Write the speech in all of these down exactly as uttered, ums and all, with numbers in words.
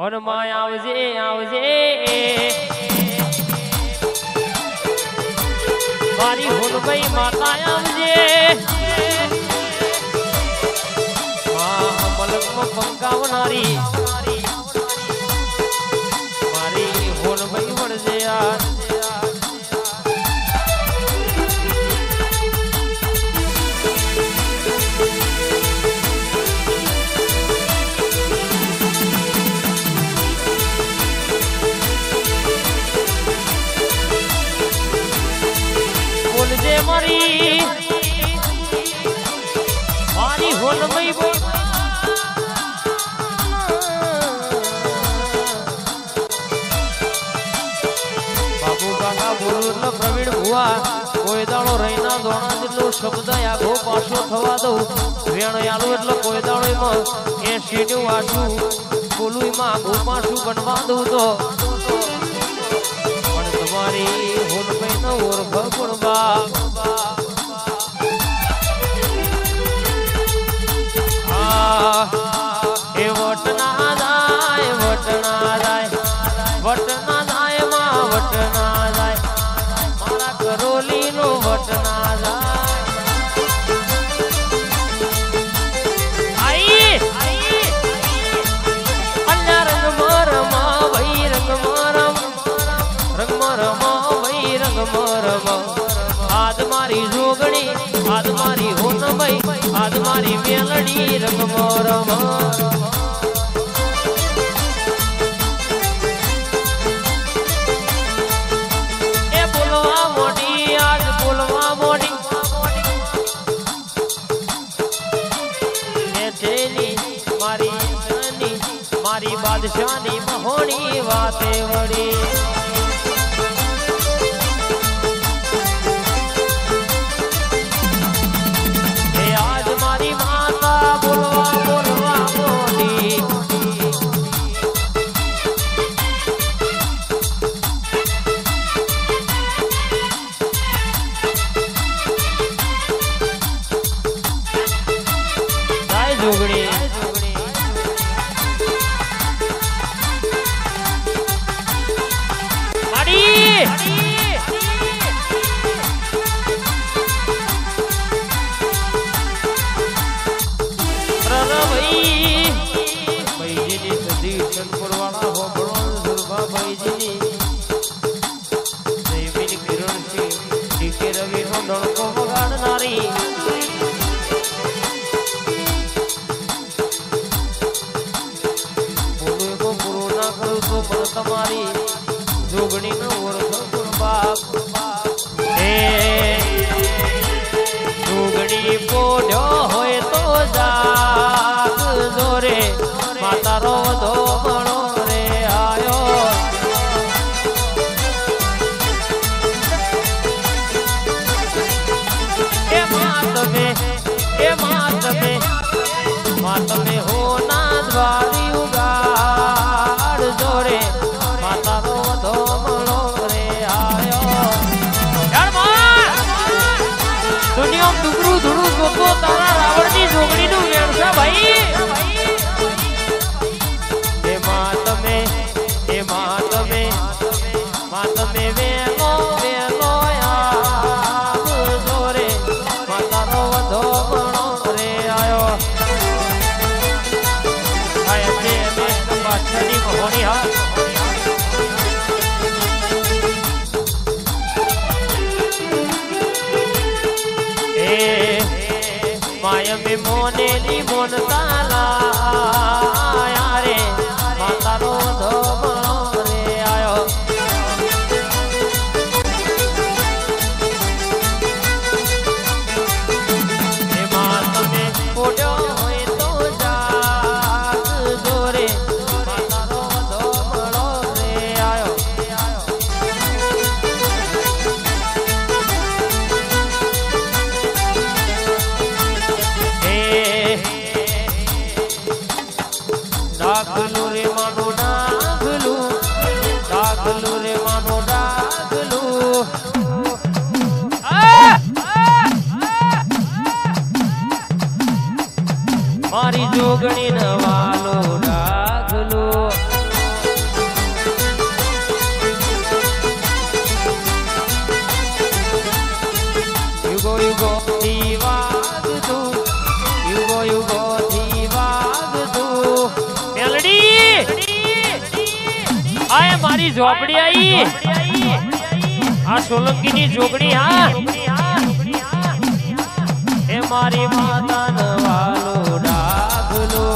હનુમાન આવજે આવજે મારી હુનભાઈ માતા આવજે મલકમાં પંકાવનારી મારી હુનભાઈ વળજે યાર બોલજે મારી મારી હુનભાઈ બોલ પ્રવીણ ભુવા કોઈ દાડો રહીના દોણા જેટલો શબ્દ આગો પાછો થવા દઉં વેણ આલું એટલે કોઈ દાડો એમાં એસી નું વાંચું બોલું એમાં આગો પાછું બનવા દઉં તો પણ તમારી હુનભાઈ નો ઓરખ ગુણબા એ વટના જાય વટના જાય વટના જાય માં વટના જાય કરોલી નો વટના જાય અલ્લા રંગ મરમા ભાઈ રંગ મરમ રંગ મરમા ભાઈ રંગ મરમા આદ મારી જોગણી આદ મારી હોનભાઈ આદ મારી મેલડી રંગ મરમા મારી બાદશાહની મહોણી વાતે વળી એ આજ મારી માતા બોલવા બોલવા મોડી જાય જોગણી તમારી જોગણી નો ઓળખ બાપ જોગણી પોઢ્યો હોય તો જાગ જોરે માતારો વધો મળો રે આયો એ માં તમે એ માં તમે માં તમે હો ના દ્વારી ઉગાડ જોરે માતારો વધો મળો રે આયો દુનિયા દુગરું ધૂળું જોતો તારા રાવણની જોગણી નું વેણસા ભાઈ એ માં તમે એ માં તમે માં તમે વેલો વેલો આવ જોરે માતારો વધો મળો રે આયો આય તે મે બાદશાહની મહોણી હા माया में मोने ली मोन ताला यारे माता रो धो रे आयो ए माता में पोड़ो होए तो जाग जोरे माता रो धो रे आयो ઝોપડી આવી આ સોલંકી ની જોગણી હા એ મારી માતા નવાલો ડાગલો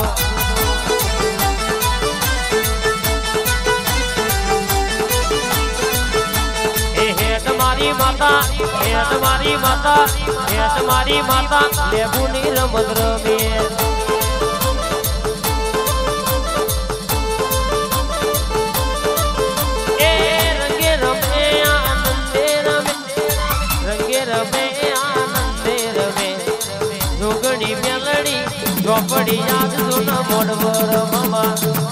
એ હે તમારી માતા હે તમારી માતા હે તમારી માતા લેબુની રમત રમે ચોપડી યાદ સુન મોડવર મામા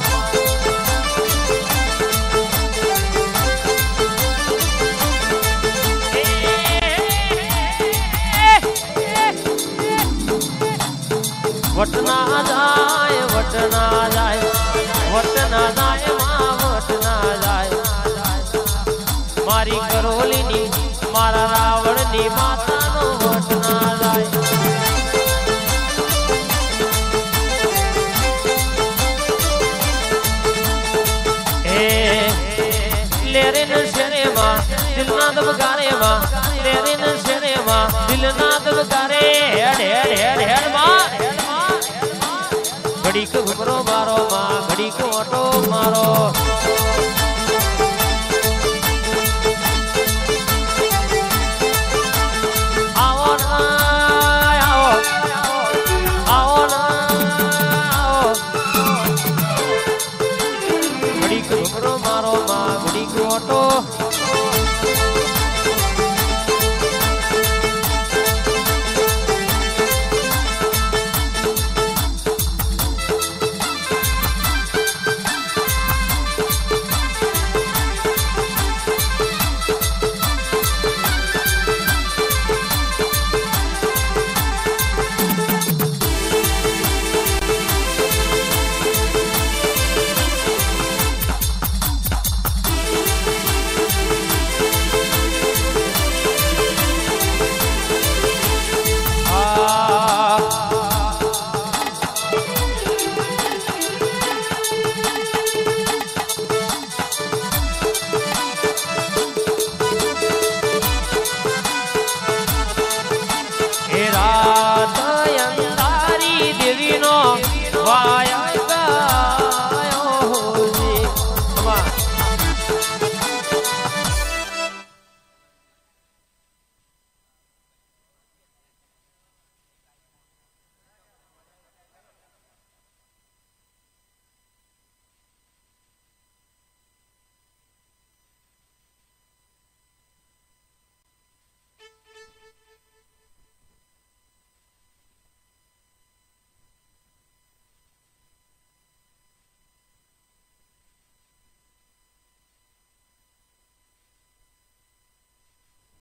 વટના જાય વટના જાય વટના જાય માં વટના જાય મારી કરોલીની મારા રાવણની માતાનો વટના જાય દિલના દબકારે માં લેરે ન શરે માં દિલના દબકારે હેડ હેડ હેડ હેડ માં ઘડીક ઘુમરો મારો માં ઘડીક ઓટો મારો